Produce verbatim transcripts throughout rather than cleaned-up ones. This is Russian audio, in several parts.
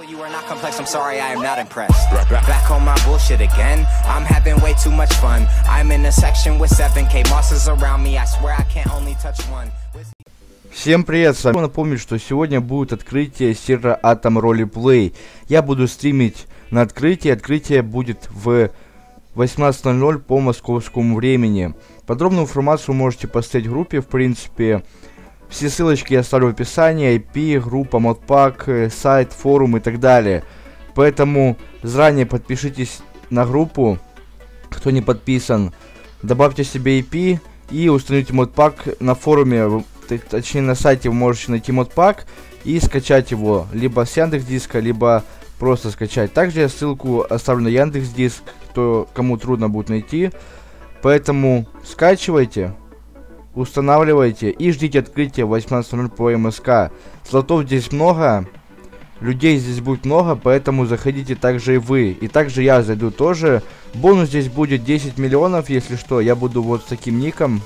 You are not complex, I'm sorry, I am not impressed. Back on my bullshit again. I'm having way too much fun. I'm in a section with seven K monsters around me. I swear I can't only touch one. Всем привет, с вами. Напомню, что сегодня будет открытие сервера Atom Roleplay. Я буду стримить на открытие. Открытие будет в восемнадцать ноль ноль по московскому времени. Подробную информацию можете посмотреть в группе, в принципе. Все ссылочки я оставлю в описании, ай пи, группа, модпак, сайт, форум и так далее. Поэтому заранее подпишитесь на группу, кто не подписан. Добавьте себе ай пи и установите модпак на форуме, точнее на сайте вы можете найти модпак и скачать его, либо с Яндекс.Диска, либо просто скачать. Также я ссылку оставлю на Яндекс.Диск, кто, кому трудно будет найти. Поэтому скачивайте, устанавливайте и ждите открытия восемнадцать ноль ноль по эм эс ка. Слотов здесь много, людей здесь будет много, поэтому заходите также и вы. И также я зайду тоже. Бонус здесь будет десять миллионов, если что. Я буду вот с таким ником.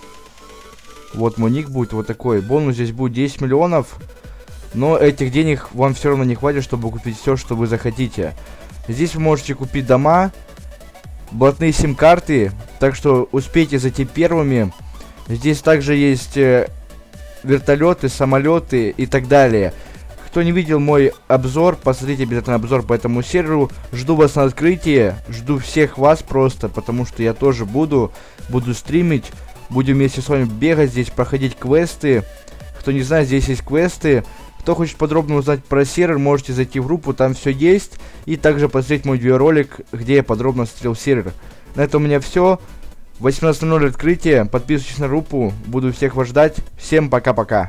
Вот мой ник будет вот такой. Бонус здесь будет десять миллионов. Но этих денег вам все равно не хватит, чтобы купить все, что вы захотите. Здесь вы можете купить дома, блатные сим-карты. Так что успейте зайти первыми. Здесь также есть э, вертолеты, самолеты и так далее. Кто не видел мой обзор, посмотрите обязательно обзор по этому серверу. Жду вас на открытии, жду всех вас просто, потому что я тоже буду, буду стримить. Будем вместе с вами бегать здесь, проходить квесты. Кто не знает, здесь есть квесты. Кто хочет подробно узнать про сервер, можете зайти в группу, там все есть. И также посмотреть мой видеоролик, где я подробно смотрел сервер. На этом у меня все. восемнадцать ноль ноль открытие. Подписывайтесь на группу. Буду всех вас ждать. Всем пока-пока.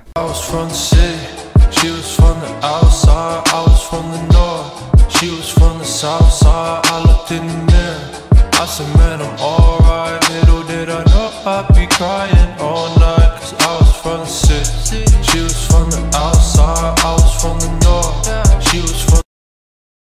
I said, man, I'm alright. Little did I know I'd be crying all night.